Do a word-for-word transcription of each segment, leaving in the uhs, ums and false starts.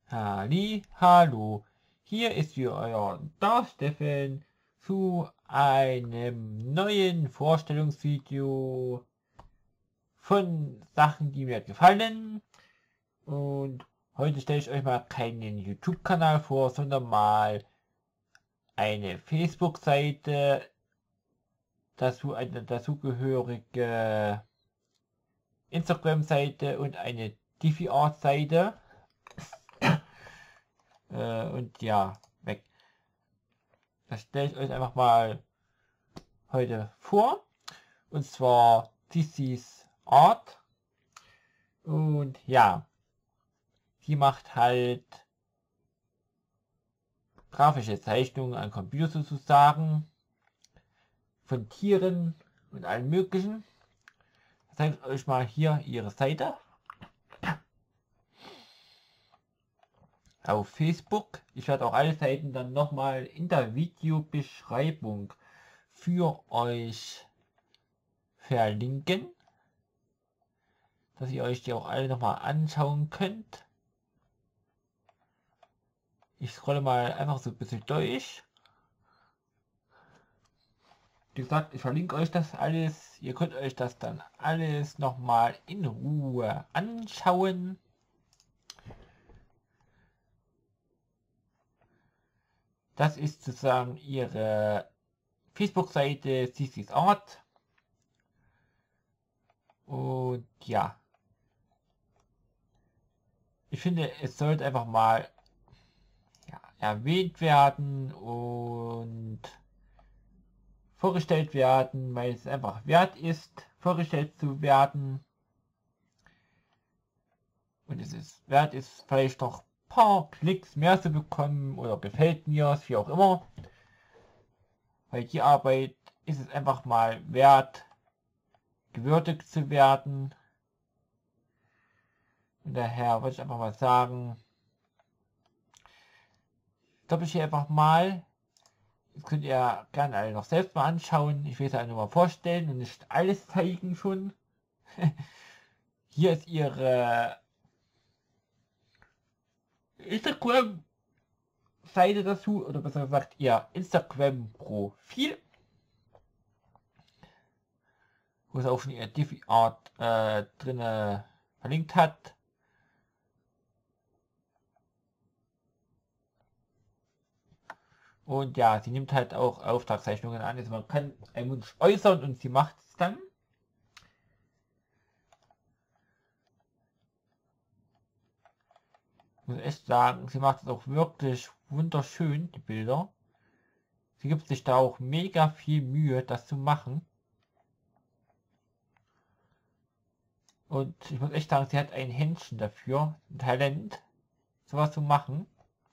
Halli, hallo, hier ist wieder euer Darth Steffen zu einem neuen Vorstellungsvideo von Sachen, die mir gefallen. Und heute stelle ich euch mal keinen YouTube-Kanal vor, sondern mal eine Facebook-Seite, dazu eine dazugehörige Instagram-Seite und eine DeviantArt-Seite. Äh, und ja, weg. Das stelle ich euch einfach mal heute vor. Und zwar This is Art. Und ja, die macht halt grafische Zeichnungen an Computer sozusagen. Von Tieren und allem möglichen. Ich zeige euch mal hier ihre Seite. Auf Facebook. Ich werde auch alle Seiten dann nochmal in der Videobeschreibung für euch verlinken, dass ihr euch die auch alle nochmal anschauen könnt. Ich scrolle mal einfach so ein bisschen durch. Wie gesagt, ich verlinke euch das alles. Ihr könnt euch das dann alles nochmal in Ruhe anschauen. Das ist sozusagen ihre Facebook-Seite This is Art. Und ja, ich finde, es sollte einfach mal ja, erwähnt werden und vorgestellt werden, weil es einfach wert ist, vorgestellt zu werden. Und es ist wert ist, vielleicht noch ein paar Klicks mehr zu bekommen oder gefällt mir, wie auch immer. Weil die Arbeit ist es einfach mal wert, gewürdigt zu werden. Und daher wollte ich einfach mal sagen, stoppe ich hier einfach mal. Das könnt ihr gerne alle noch selbst mal anschauen. Ich will es einfach mal vorstellen und nicht alles zeigen schon. Hier ist ihre Instagram-Seite dazu, oder besser gesagt ihr Instagram-Profil, wo es auch schon ihr DeviantArt äh, drin verlinkt hat. Und ja, sie nimmt halt auch Auftragszeichnungen an. Also man kann einen Wunsch äußern und sie macht es dann. Ich muss echt sagen, sie macht es auch wirklich wunderschön, die Bilder. Sie gibt sich da auch mega viel Mühe, das zu machen. Und ich muss echt sagen, sie hat ein Händchen dafür, ein Talent, sowas zu machen.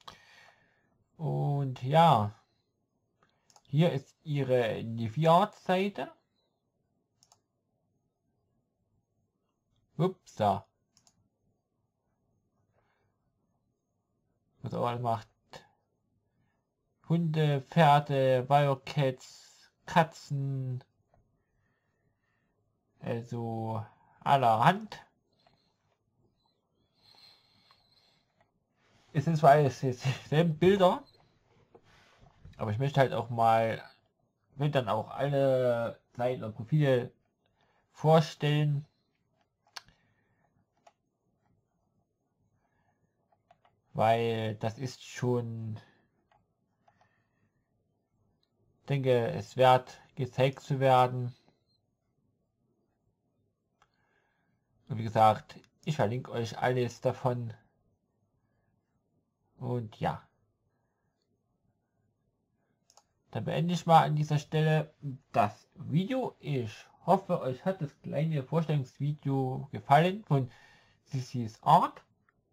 Und ja, hier ist ihre DeviantArt-Seite. Upsa. Was auch macht. Hunde, Pferde, Wildcats, Katzen. Also allerhand. Es sind zwar alles dieselben Bilder, aber ich möchte halt auch mal, will dann auch alle Seiten und Profile vorstellen. Weil das ist schon, denke, es wert gezeigt zu werden. Und wie gesagt, ich verlinke euch alles davon. Und ja. Dann beende ich mal an dieser Stelle das Video. Ich hoffe, euch hat das kleine Vorstellungsvideo gefallen von This is Art.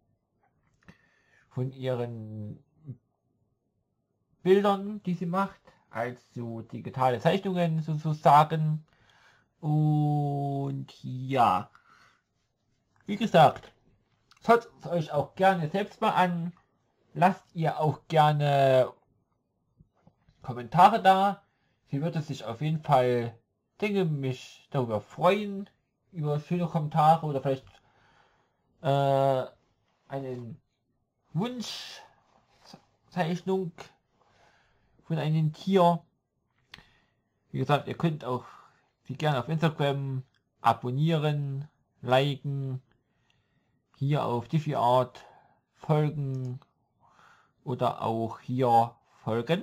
Von ihren Bildern, die sie macht. Also digitale Zeichnungen sozusagen. Und ja. Wie gesagt, schaut es euch auch gerne selbst mal an. Lasst ihr auch gerne Kommentare da. Sie würde sich auf jeden Fall, denke mich, darüber freuen, über schöne Kommentare oder vielleicht äh, einen Wunschzeichnung von einem Tier. Wie gesagt, ihr könnt auch sie gerne auf Instagram abonnieren, liken, hier auf DefiArt folgen oder auch hier folgen.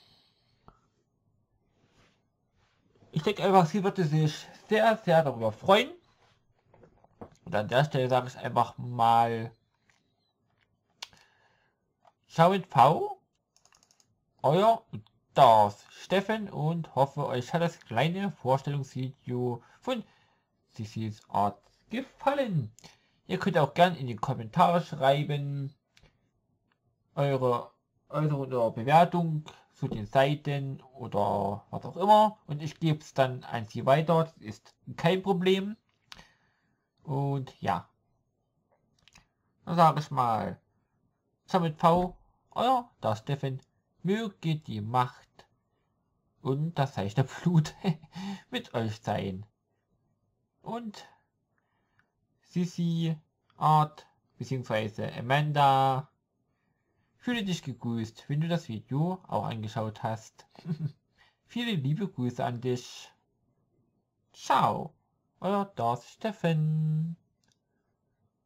Ich denke einfach, sie würde sich sehr, sehr darüber freuen. Und an der Stelle sage ich einfach mal Ciao mit V, euer das Steffen, und hoffe, euch hat das kleine Vorstellungsvideo von Sissis Art gefallen. Ihr könnt auch gerne in die Kommentare schreiben eure Äußerung oder Bewertung zu den Seiten oder was auch immer, und ich gebe es dann an sie weiter. Das ist kein Problem. Und ja, dann sage ich mal Ciao mit V, euer das Steffen, möge die Macht und das seichte Blut mit euch sein. Und Sissi, Art bzw. Amanda, fühle dich gegrüßt, wenn du das Video auch angeschaut hast. Viele liebe Grüße an dich. Ciao, euer das Steffen.